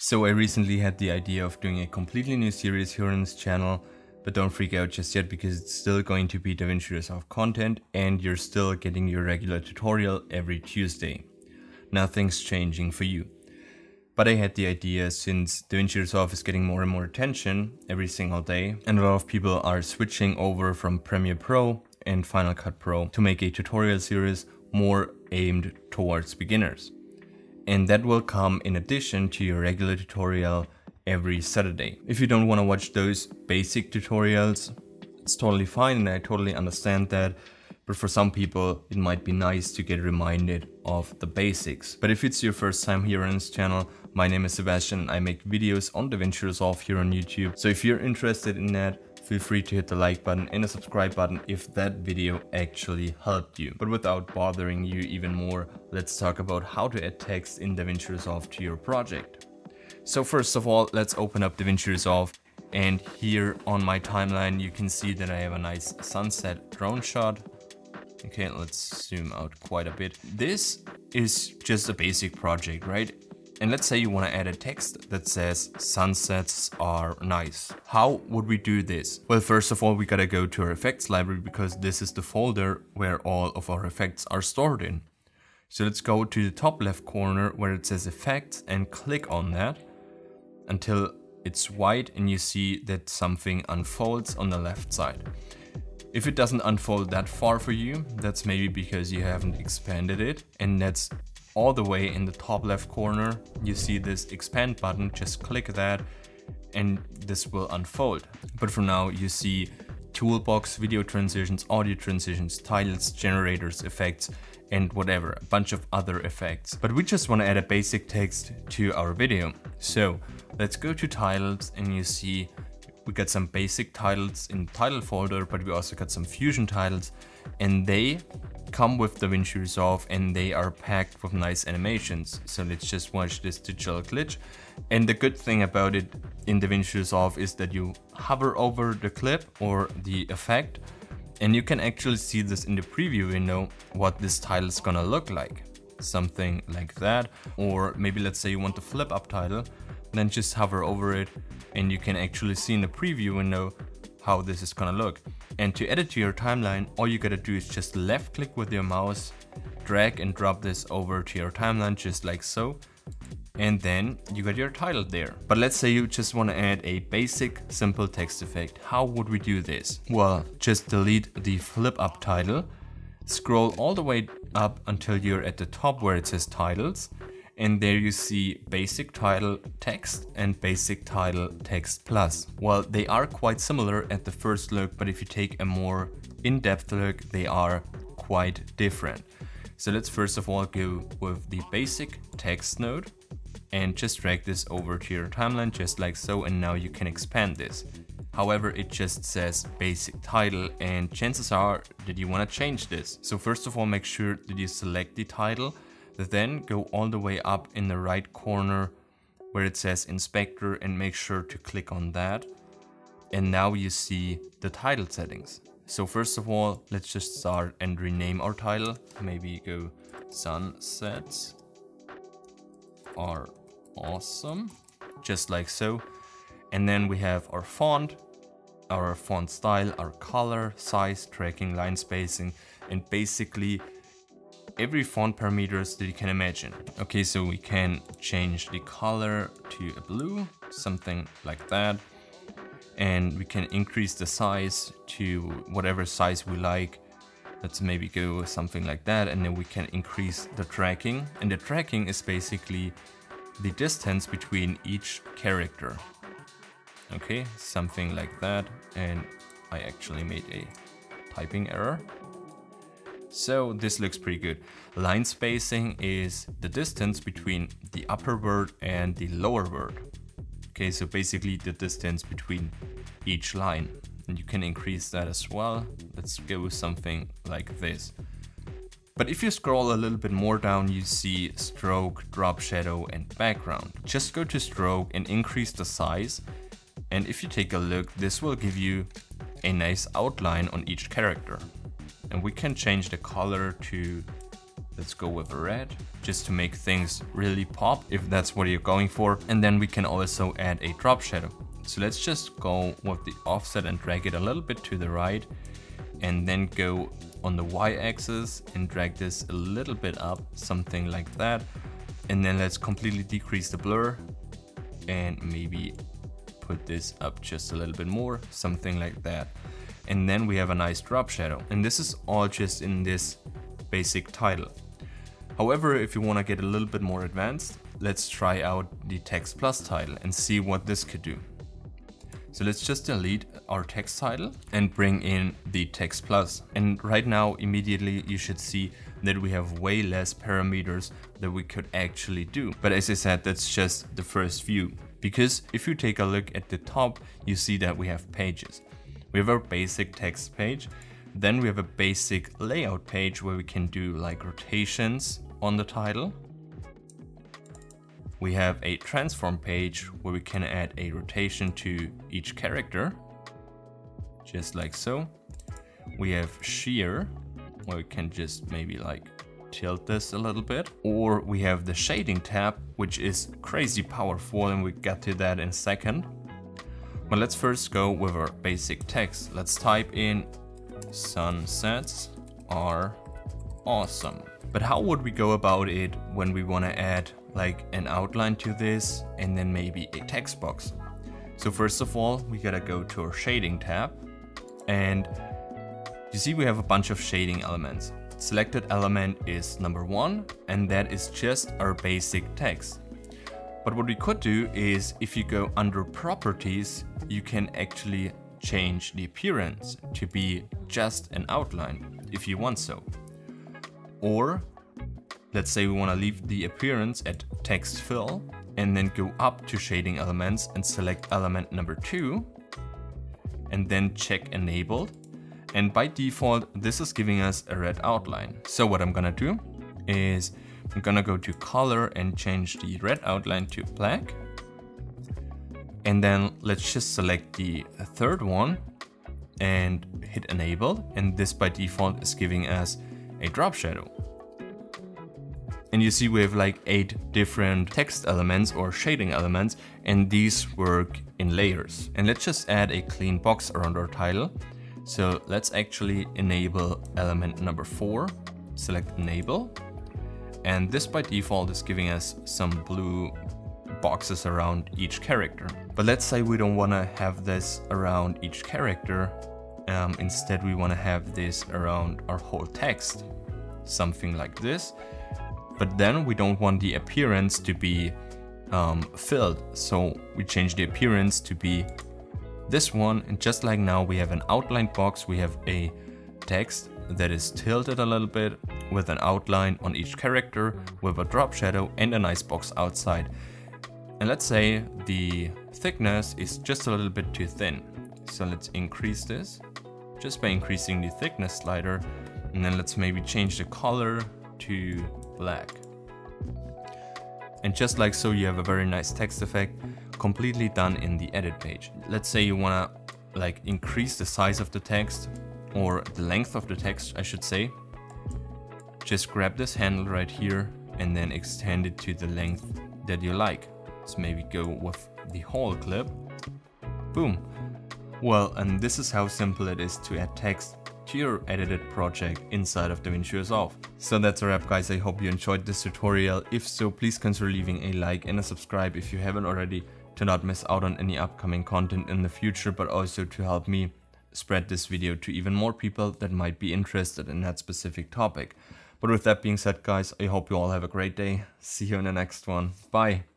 So I recently had the idea of doing a completely new series here on this channel, but don't freak out just yet because it's still going to be DaVinci Resolve content and you're still getting your regular tutorial every Tuesday. Nothing's changing for you. But I had the idea, since DaVinci Resolve is getting more and more attention every single day, and a lot of people are switching over from Premiere Pro and Final Cut Pro to make a tutorial series more aimed towards beginners. And that will come in addition to your regular tutorial every Saturday. If you don't want to watch those basic tutorials, it's totally fine and I totally understand that. But for some people, it might be nice to get reminded of the basics. But if it's your first time here on this channel, my name is Sebastian. I make videos on DaVinci Resolve here on YouTube. So if you're interested in that, feel free to hit the like button and the subscribe button if that video actually helped you. But without bothering you even more, let's talk about how to add text in DaVinci Resolve to your project. So first of all, let's open up DaVinci Resolve. And here on my timeline, you can see that I have a nice sunset drone shot. Okay, let's zoom out quite a bit. This is just a basic project, right? And let's say you want to add a text that says sunsets are nice. How would we do this? Well, first of all, we gotta go to our effects library because this is the folder where all of our effects are stored in. So let's go to the top left corner where it says effects and click on that until it's white and you see that something unfolds on the left side. If it doesn't unfold that far for you, that's maybe because you haven't expanded it, and that's all the way in the top left corner. You see this expand button, just click that and this will unfold. But for now you see toolbox, video transitions, audio transitions, titles, generators, effects, and whatever, a bunch of other effects. But we just want to add a basic text to our video. So let's go to titles and you see we got some basic titles in the title folder, but we also got some fusion titles and they come with DaVinci Resolve and they are packed with nice animations. So let's just watch this digital glitch. And the good thing about it in DaVinci Resolve is that you hover over the clip or the effect and you can actually see this in the preview window what this title is gonna look like. Something like that. Or maybe let's say you want the flip up title, then just hover over it and you can actually see in the preview window how this is gonna look. And to add it to your timeline, all you gotta do is just left click with your mouse, drag and drop this over to your timeline just like so. And then you got your title there. But let's say you just wanna add a basic simple text effect. How would we do this? Well, just delete the flip up title, scroll all the way up until you're at the top where it says titles. And there you see basic title text and basic title text plus. Well, they are quite similar at the first look, but if you take a more in-depth look, they are quite different. So let's first of all go with the basic text node and just drag this over to your timeline just like so, and now you can expand this. However, it just says basic title and chances are that you want to change this. So first of all, make sure that you select the title. Then go all the way up in the right corner where it says inspector and make sure to click on that. And now you see the title settings. So first of all, let's just start and rename our title. Maybe go sunsets are awesome, just like so. And then we have our font style, our color, size, tracking, line spacing, and basically every font parameters that you can imagine. Okay, so we can change the color to a blue, something like that. And we can increase the size to whatever size we like. Let's maybe go with something like that. And then we can increase the tracking. And the tracking is basically the distance between each character. Okay, something like that. And I actually made a typing error. So this looks pretty good. Line spacing is the distance between the upper word and the lower word. Okay, so basically the distance between each line. And you can increase that as well. Let's go with something like this. But if you scroll a little bit more down, you see stroke, drop shadow, and background. Just go to stroke and increase the size. And if you take a look, this will give you a nice outline on each character. And we can change the color to Let's go with a red, just to make things really pop, if that's what you're going for. And then we can also add a drop shadow. So let's just go with the offset and drag it a little bit to the right, and then go on the y-axis and drag this a little bit up, something like that. And then let's completely decrease the blur and maybe put this up just a little bit more, something like that. And then we have a nice drop shadow. And this is all just in this basic title. However, if you want to get a little bit more advanced, let's try out the text plus title and see what this could do. So let's just delete our text title and bring in the text plus. And right now, immediately you should see that we have way less parameters that we could actually do. But as I said, that's just the first view. Because if you take a look at the top, you see that we have pages. We have our basic text page. Then we have a basic layout page where we can do like rotations on the title. We have a transform page where we can add a rotation to each character, just like so. We have shear, where we can just maybe like tilt this a little bit. Or we have the shading tab, which is crazy powerful, and we get to that in a second. But let's first go with our basic text. Let's type in sunsets are awesome. But how would we go about it when we want to add like an outline to this and then maybe a text box? So first of all, we gotta go to our shading tab, and you see we have a bunch of shading elements. Selected element is number 1, and that is just our basic text. But what we could do is, if you go under properties, you can actually change the appearance to be just an outline if you want so. Or let's say we want to leave the appearance at text fill and then go up to shading elements and select element number 2 and then check enabled. And by default, this is giving us a red outline. So what I'm gonna do is I'm gonna go to color and change the red outline to black. And then let's just select the third one and hit enable. And this by default is giving us a drop shadow. And you see we have like 8 different text elements or shading elements, and these work in layers. And let's just add a clean box around our title. So let's actually enable element number 4, select enable. And this by default is giving us some blue boxes around each character. But let's say we don't want to have this around each character. Instead, we want to have this around our whole text, something like this. But then we don't want the appearance to be filled. So we change the appearance to be this one. And just like now, we have an outline box. We have a text that is tilted a little bit with an outline on each character with a drop shadow and a nice box outside. And let's say the thickness is just a little bit too thin. So let's increase this just by increasing the thickness slider. And then let's maybe change the color to black. And just like so, you have a very nice text effect completely done in the edit page. Let's say you wanna like increase the size of the text, or the length of the text, I should say. Just grab this handle right here and then extend it to the length that you like. Let's maybe go with the whole clip. Boom. Well, and this is how simple it is to add text to your edited project inside of DaVinci Resolve. So that's a wrap, guys. I hope you enjoyed this tutorial. If so, please consider leaving a like and a subscribe if you haven't already, to not miss out on any upcoming content in the future, but also to help me spread this video to even more people that might be interested in that specific topic. But with that being said, guys, I hope you all have a great day. See you in the next one. Bye.